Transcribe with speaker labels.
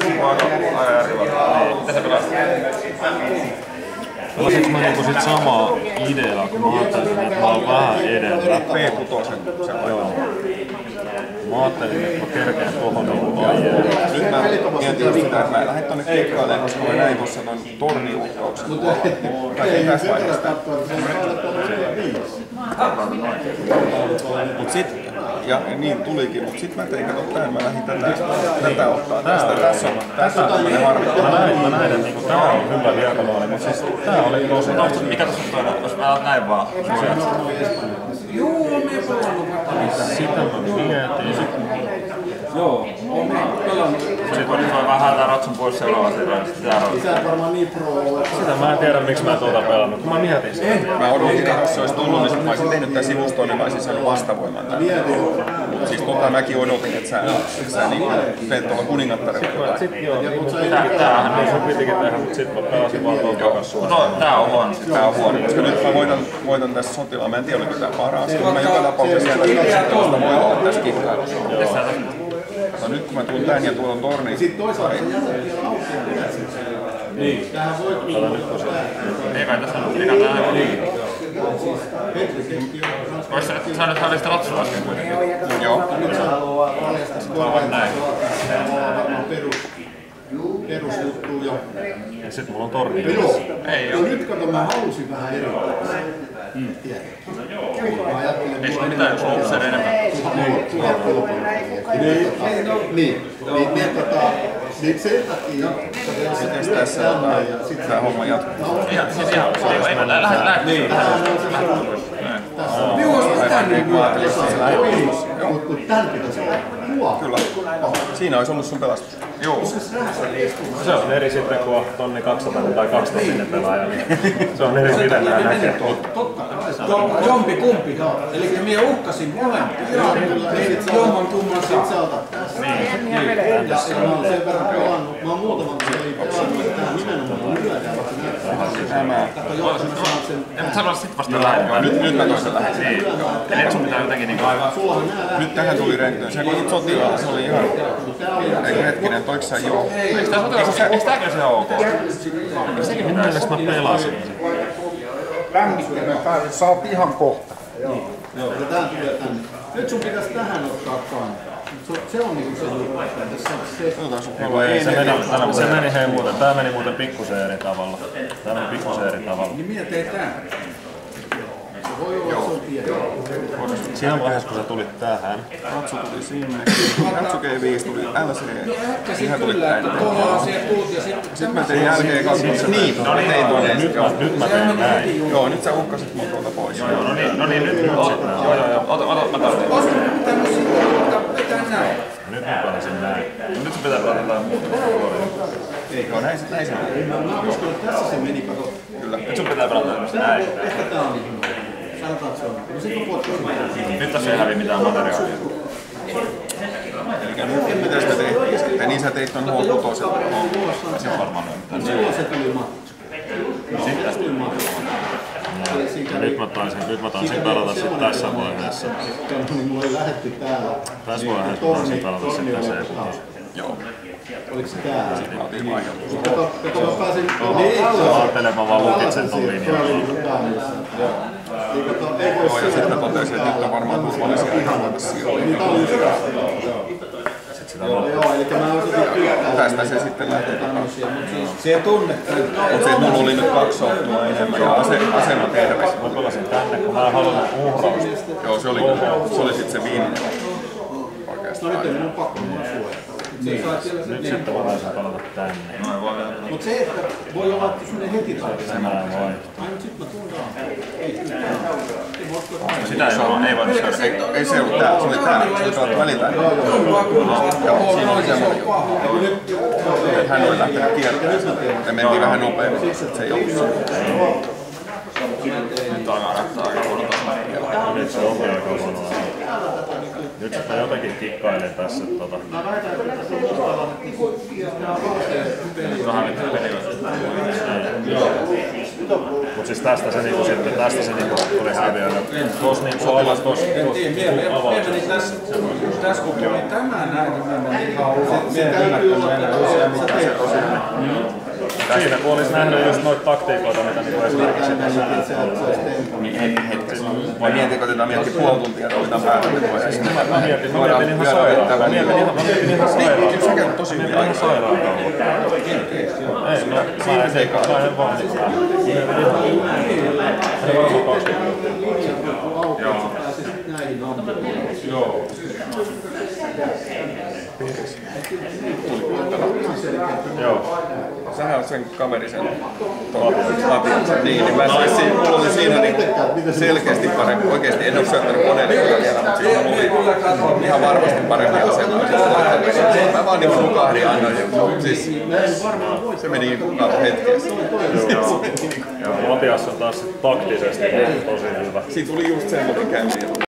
Speaker 1: Ensin vaan ajan rivalla. Mitä se pelastaa?
Speaker 2: Pelasinko mä niinku sit samaa ideaa, kun mä ajattelin, että mä oon vähän edellä.
Speaker 1: P6 se on.
Speaker 2: Mä ajattelin, että mä kerkeen tohon niinku aijeen.
Speaker 1: Nyt mä mietin sitä, että mä lähden tonne kikkailemaan, koska mä näin tuossa ton torniuhkauksen tuolla. Kaikkein tässä vaiheessa. Mut sit, ja niin tulikin, mut sit mä tein, kato tän, mä lähdin tätä ottaa tästä. Tässä on tämmönen harvittava.
Speaker 2: Mä näin, että niinku tää on hyvä diagonaali, mut siis tää oli tosi.
Speaker 1: Mikä tässä on toinen, jos mä näin vaan?
Speaker 3: Joo, me pelannut.
Speaker 2: Sitä mä mietin.
Speaker 3: Joo, on pelannut.
Speaker 1: Sitten kun nyt on vähän tää ratsun pois seuraavaan serään, niin sitä
Speaker 3: Isä varmaan niin pro.
Speaker 2: Sitä mä en tiedä, miksi mä tuota pelannut, kun mä mietin sitä.
Speaker 1: mä odotin, että jos se olisi tullut, niin mä olisin tehnyt tän sivustoon, niin mä olisin saanut vastavoiman tän. Siis mäkin odotin, että sä niinku teet tuolla kuningattarilla jotain.
Speaker 2: Sit joo, tämähän niin sun pitikin tehdä, mut sit mä pelasin vaan tuolta takas suoraan.
Speaker 1: No tää on huono, tää on huono, koska nyt mä voitan tässä sotilaan, mä en tiedä oliko tää paras, mutta mä joka tapauksessa sieltä tuosta voi olla tässä kikkailussa. No nyt kun mä tuun tän ja tuolla on torni.
Speaker 3: Sitten toisaalta se jätät vielä auki. Niin. Tähän voit
Speaker 1: Ei kai tässä on mikä tää on. Sä nyt hävistä ratsua äsken kuitenkin. Joo.
Speaker 3: Nyt sä haluaa valjastaa sitä
Speaker 1: Näin.
Speaker 3: perusjuttuun jo.
Speaker 2: Ja sit mulla on torni.
Speaker 3: Joo.
Speaker 1: Ei
Speaker 3: Ja nyt kato, mä halusin vähän erilaista. Mä ajattelin,
Speaker 1: ei sun mitään, jos on ollut sen enemmän.
Speaker 3: Niin sen takia,
Speaker 1: Mites tässä on tää homma jatkuu? Siis ihan, lähdet niin.
Speaker 3: mutta tän pitäisi olla.
Speaker 1: Kyllä. Siinä olisi ollut sun pelastus. Joo.
Speaker 2: Se on eri sitten, kun on tonni 200 tai 200 pelaaja, niin se on eri miten nää näkee.
Speaker 3: Totta kai. Jompi kumpi. Eli minä uhkasin molempia. Jomman kumman sit sä otat tässä.
Speaker 1: Niin.
Speaker 3: Ja mä oon sen verran pelannut. Mä oon muutaman pelin pelannut, että tää nimenomaan lyödään vaikka näyttää. Kato, jotta mä saan sen.
Speaker 1: En sano sit vasta lähdin. Nyt mä toisen lähdin. Niin. Eli et sun pitää jotenkin niinku aivan. Nyt tähän tuli renktöön. Se kun sotilaan, se oli ihan... Eikö hetkinen, toiko sä joo? Eikö tääkin se ihan ok?
Speaker 2: Mun mielestä mä pelasin.
Speaker 4: Lämmittelemään pääsen, saat ihan kohta.
Speaker 3: Joo. Ja tää tulee tänne. Nyt sun pitäisi tähän ottaa kantaa. Se on niinku se juttu.
Speaker 2: Se meni hei muuten. Tää meni muuten pikkusen eri tavalla. Tää meni pikkusen eri tavalla.
Speaker 3: Niin minä tein tää. Se voi olla, se on pieni.
Speaker 2: Siinä vaiheessa, kun sä tulit tähän.
Speaker 1: Ratsu tuli sinne. Ratsu G5 tuli LC. Siihen tuli
Speaker 3: Kyllä, että tuolla asia tuut ja
Speaker 1: sitten mä tein jälkeen katsomassa. Niin, no niin, ei tule.
Speaker 2: Nyt mä tein näin.
Speaker 1: Joo, nyt sä uhkasit mun tuolta pois.
Speaker 2: No niin, nyt sitten.
Speaker 1: Joo. Ota, mä tarvitsen.
Speaker 3: olisiko pitänyt sitten vetää näin?
Speaker 2: Nyt mä pelasin näin.
Speaker 1: Nyt sun pitää pelata jotain muuta. Joo, näin se meni.
Speaker 3: Mä uskon, että tässä se meni, kato.
Speaker 1: Kyllä. Nyt sun pitää pelata näin.
Speaker 3: Ehkä tää on niin. Sanotaan, että se on. No sit on puhuttu.
Speaker 1: Nyt tässä ei hävi mitään materiaalia. Elikkä nyt mitäs me tehtiin sitten? Niin sä teit ton H6. Mä sit varmaan noin.
Speaker 3: Silloin se tuli matkus.
Speaker 1: Sitten
Speaker 3: Tuli matkus.
Speaker 2: Ja nyt mä taisin pelata sit tässä vaiheessa.
Speaker 3: Niin mulla oli lähetty täällä.
Speaker 2: Tässä vaiheessa mä taisin pelata sitten C6.
Speaker 1: joo.
Speaker 3: Oliko se täällä?
Speaker 1: Mä otin vaihdotus.
Speaker 3: Kato, mä pääsin...
Speaker 2: Ajattelen, mä vaan lukitsen ton linjan.
Speaker 1: Joo, ja sitten mä totesin, että nyt on varmaan turvallisia ihan sijoilla.
Speaker 3: Joo, eli mä osasin tykkää.
Speaker 1: Tästä se sitten lähtee takaisin.
Speaker 3: Se tunnetta.
Speaker 1: Mutta se mulla oli nyt 2 sottua enemmän ja asema terveys.
Speaker 2: Mä pelasin tänne, kun mä en halunnut uhrausta.
Speaker 1: Joo, se oli sitten se viimeinen.
Speaker 3: No nyt ei minun pakko suojata.
Speaker 2: Nyt sitten mä taisin pelata tänne.
Speaker 3: Mutta se, että voi olla, että sinne heti tarvitsee.
Speaker 2: Mä en voi.
Speaker 3: Ai, nyt sit mä tuun
Speaker 1: Sitä ei voinut syödä. Ei se ollut tää, se oli tää. Se oli tuolta välillä. Joo, siinä oli semmoinen juttu. Hän oli lähtenyt kiertämään. Ja mentiin vähän nopeammin. Se ei ollut se. Nyt alkaa näyttää aika huono.
Speaker 2: Nyt se onkin aika huonoa. Nyt mä jotenkin kikkailen tässä.
Speaker 3: Mä väitän, että se on tavallaan, että
Speaker 1: Vähän nyt peliä.
Speaker 2: Mut siis tästä se niinku sitten, tästä se niinku tuli häviöllä. Tuossa niinku alas, tuossa avauksessa.
Speaker 4: Tässä kun tuli tämä näin, niin ihan
Speaker 2: Siinä kun olisi nähnyt just noita taktiikoita, mitä niinku esimerkiksi
Speaker 1: Vai mietitkö, että miettii puoli tuntia rovitaan päälle?
Speaker 2: Mä mietin ihan sairaan. Mä mietin ihan sairaan.
Speaker 1: Kyllä sä käyt tosi
Speaker 2: Ei, mä en vaan mitään. Hän varmaan 20 minuuttia.
Speaker 1: Joo.
Speaker 2: Joo.
Speaker 1: Sähän olet sen kaverisen Lapian. Niin mä saisin, mulla oli siinä niinku selkeästi parempi. Oikeesti en oo syöttänyt koneelle vielä, mutta siinä mulla oli ihan varmasti parempi asema. Mä vaan niinku nukahdin aina. Siis se meni kato hetkessä.
Speaker 2: Lapiassa on taas taktisesti tosi hyvä.
Speaker 1: Siinä tuli just semmoinen käynti.